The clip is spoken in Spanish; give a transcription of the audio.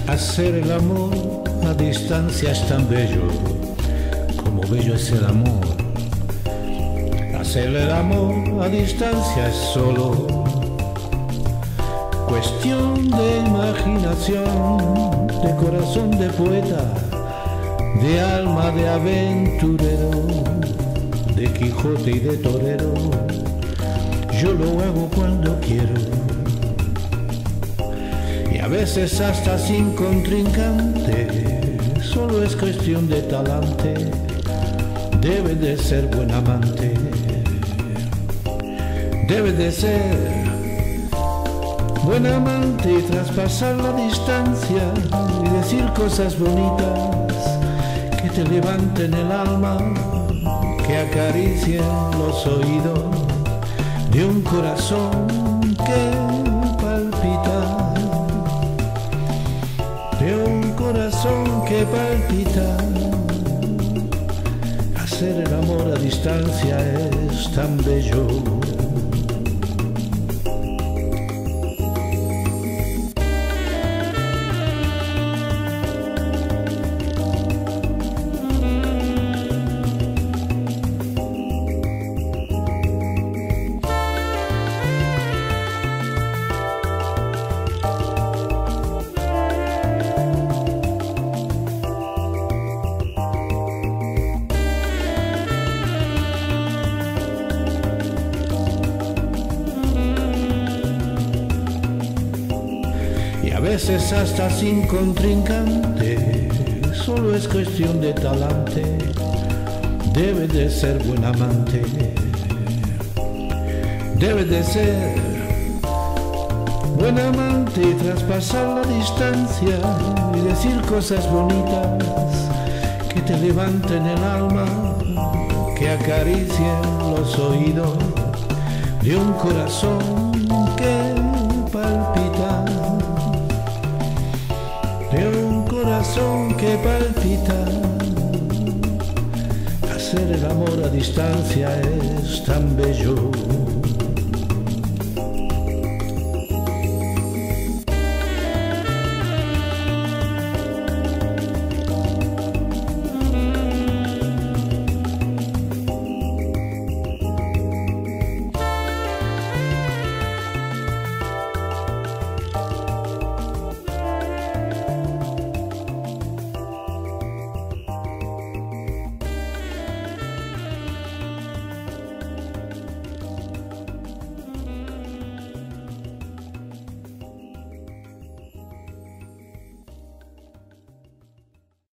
Hacer el amor a distancia es tan bello, como bello es el amor. Hacer el amor a distancia es solo cuestión de imaginación, de corazón de poeta, de alma de aventurero, de Quijote y de torero. Yo lo hago cuando quiero, y a veces hasta sin contrincante. Solo es cuestión de talante, debe de ser buen amante, debe de ser buen amante y traspasar la distancia y decir cosas bonitas que te levanten el alma, que acaricien los oídos de un corazón que palpita, de un corazón que palpita. Hacer el amor a distancia es tan bello. Y a veces hasta sin contrincante. Solo es cuestión de talante, debe de ser buen amante, debe de ser buen amante y traspasar la distancia y decir cosas bonitas que te levanten el alma, que acaricien los oídos de un corazón que palpita, de un corazón que palpita. Hacer el amor a distancia es tan bello.